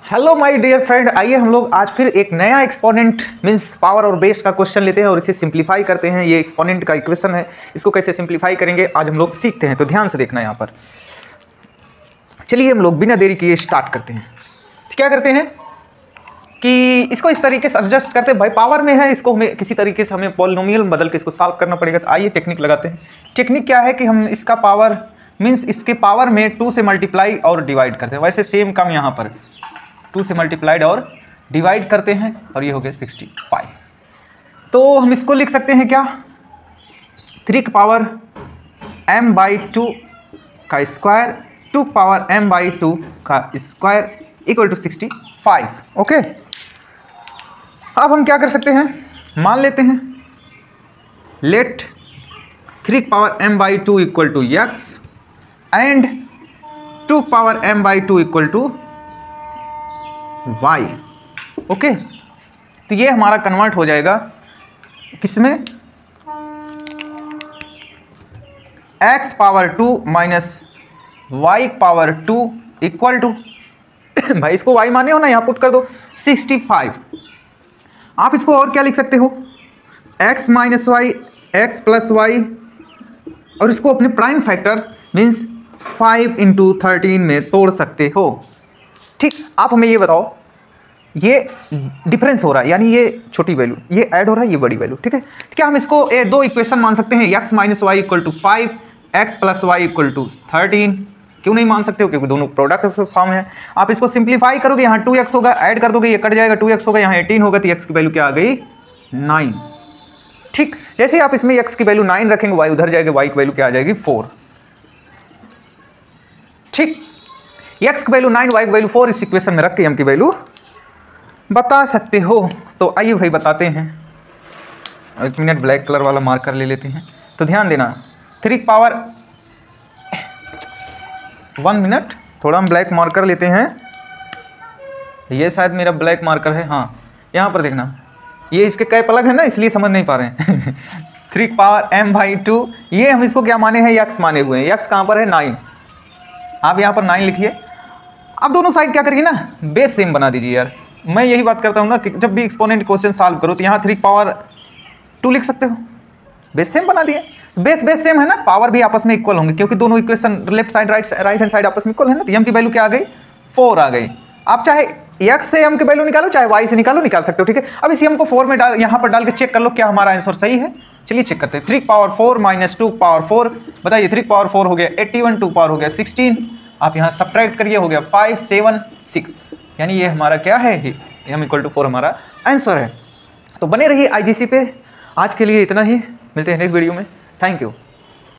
Hello my dear friend, आइए हम लोग आज फिर एक नया एक्सपोनेंट मींस पावर और बेस का क्वेश्चन लेते हैं और इसे सिंप्लीफाई करते हैं। ये एक्सपोनेंट का इक्वेशन है, इसको कैसे सिंप्लीफाई करेंगे आज हम लोग सीखते हैं। तो ध्यान से देखना यहाँ पर। चलिए हम लोग बिना देरी किए स्टार्ट करते हैं। क्या करते हैं कि इसको इस तरीके से एडजस्ट करते हैं। भाई पावर में है, इसको हमें किसी तरीके से हमें पॉलिनोमियल बदल के इसको सॉल्व करना पड़ेगा। तो आइए टेक्निक लगाते हैं। टेक्निक क्या है कि हम इसका पावर मीन्स इसके पावर में 2 से मल्टीप्लाई और डिवाइड करते हैं। वैसे सेम काम यहाँ पर 2 से मल्टीप्लाइड और डिवाइड करते हैं और ये हो गया 65। तो हम इसको लिख सकते हैं क्या, 3 की पावर m/2 का स्क्वायर 2 की पावर m/2 का स्क्वायर इक्वल टू 65। ओके, अब हम क्या कर सकते हैं, मान लेते हैं लेट 3 की power m/2 equal to x and 2 की power m/2 equal to y। Okay, तो ये हमारा कन्वर्ट हो जाएगा किसमें, x power 2 minus y power 2 equal to भाई इसको y माने हो ना, यहाँ पुट कर दो 65। आप इसको और क्या लिख सकते हो, x minus Y X plus Y, और इसको अपने प्राइम फैक्टर मीन्स 5 × 13 में तोड़ सकते हो। ठीक, आप हमें ये बताओ, ये डिफरेंस हो रहा है यानी ये छोटी वैल्यू ये ऐड हो रहा है, ये बड़ी वैल्यू। ठीक है, क्या हम इसको दो इक्वेशन मान सकते हैं, x minus Y equal to 5 X plus Y equal to 13? क्यों नहीं मान सकते हो, क्योंकि दोनों प्रोडक्ट फॉर्म है। आप इसको सिंप्लीफाई करोगे, यहाँ 2x होगा, ऐड कर दोगे ये कट जाएगा, 2x होगा, यहाँ 18 होगा, तो x की वैल्यू क्या आ गई 9। ठीक, जैसे ही आप इसमें x की वैल्यू 9 रखेंगे, y उधर जाएगा, y की वैल्यू क्या आ जाएगी 4। ठीक, x की वैल्यू 9 y की वैल्यू 4 इस इक्वेशन में रख के m की वैल्यू बता सकते हो। तो आइए भाई बताते हैं। एक मिनट, ब्लैक कलर वाला मार्कर ले लेते हैं। तो ध्यान देना, 3 की पावर 1 मिनट, थोड़ा हम ब्लैक मार्कर लेते हैं। ये शायद मेरा ब्लैक मार्कर है, हाँ यहाँ पर देखना, ये इसके कैप अलग है ना, इसलिए समझ नहीं पा रहे हैं 3 की पावर m/2, ये हम इसको क्या माने हैं, x माने हुए हैं। x कहाँ पर है 9, आप यहाँ पर 9 लिखिए। अब दोनों साइड क्या करिए ना, बेस सेम बना दीजिए यार। मैं यही बात करता हूँ ना कि जब भी एक्सपोनेंट क्वेश्चन सॉल्व करो तो यहाँ 3 की पावर 2 लिख सकते हो, बेस सेम बना दिए। बेस सेम है ना, पावर भी आपस में इक्वल होंगे क्योंकि दोनों equation left side right hand side आपस में इक्वल है ना। तो m की वैल्यू क्या आ गई 4 आ गई। आप चाहे x से m की वैल्यू निकालो, चाहे y से निकाल सकते हो। ठीक है, अब इसी m को 4 में डाल, यहाँ पर डाल के चेक कर लो क्या हमारा आंसर सही है। चलिए चेक करते हैं। 3 की पावर 4 माइनस 2 की पावर 4, बताइए 3 की पावर 4 हो गया 81, 2 की पावर हो गया 16, आप यहाँ सब्ट्रैक्ट करिए, हो गया 5 7 6, यानी ये हमारा क्या है, m इक्वल टू 4 हमारा आंसर है। तो बने रहिए IGC पे। आज के लिए इतना ही, मिलते हैं नेक्स्ट वीडियो में। Thank you.